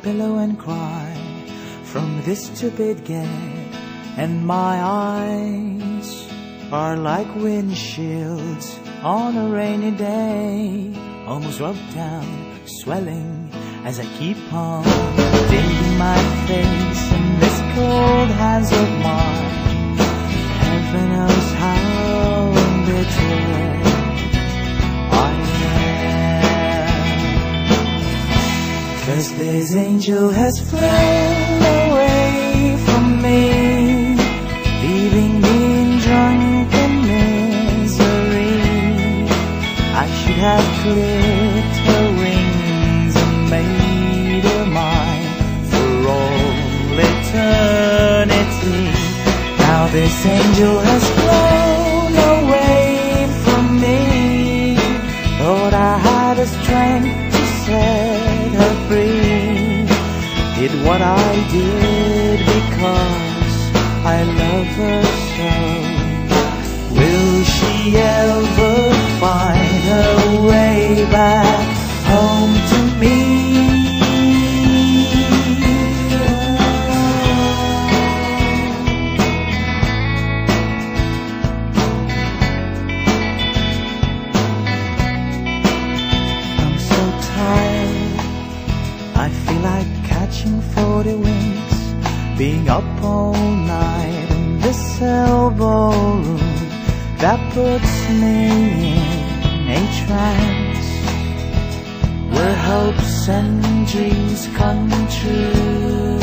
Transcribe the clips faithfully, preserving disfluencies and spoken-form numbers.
pillow and cry from this stupid gag, and my eyes are like windshields on a rainy day, almost rubbed down, swelling as I keep on digging my face in this cold hands of mine. Heaven knows how bitter I am, 'cause this angel has flown away from me, leaving me in drunken misery. I should have clipped her wings and made her mine for all eternity. Now this angel has flown away from me. Thought I had the strength to set her free. Did what I did because I love her so. Will she ever find her way back home to me? I'm so tired, I feel like catching forty winks, being up all night in this elbow room that puts me in a trance, where hopes and dreams come true.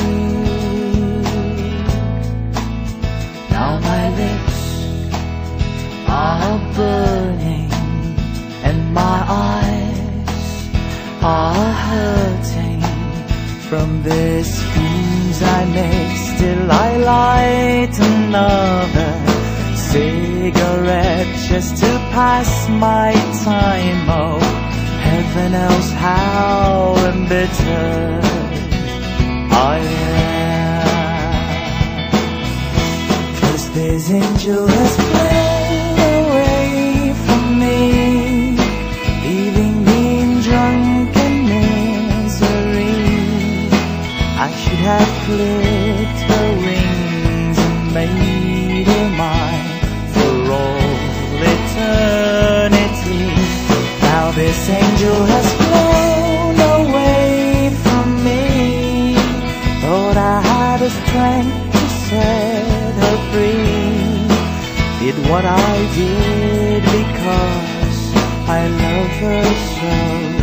Now my lips are burning and my eyes are hurting from the schemes I make. Still I light another cigarette just to pass my time. Oh, heaven knows how embittered I am, 'cause this angel has flown away from me, leaving me in drunken misery. I should have clipped her wings and made her mine for all eternity. Now this angel has flown away from me. Thought I had the strength to set her free. Did what I did because I love her so.